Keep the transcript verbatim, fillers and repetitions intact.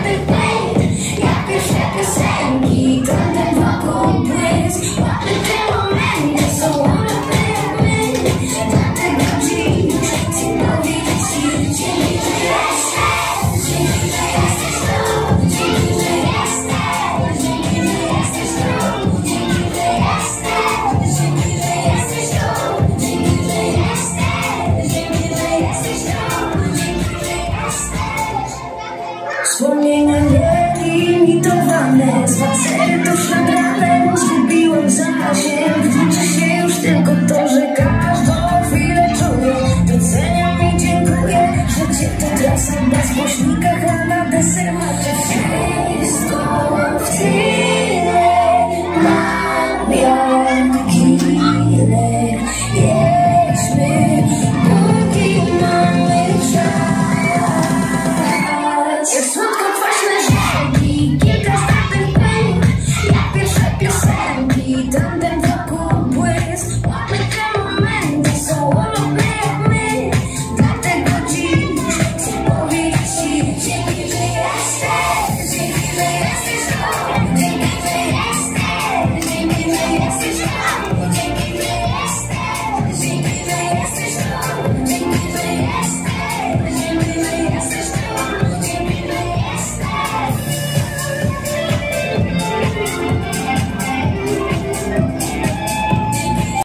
Wspomnienia nielimitowane, spacery to szlagrane, bo zgubiłem zasięg. Liczy się już tylko to, że każdą chwilę czuję. Doceniam i dziękuję, że cię to trasa bez głośnikach, a na deser macie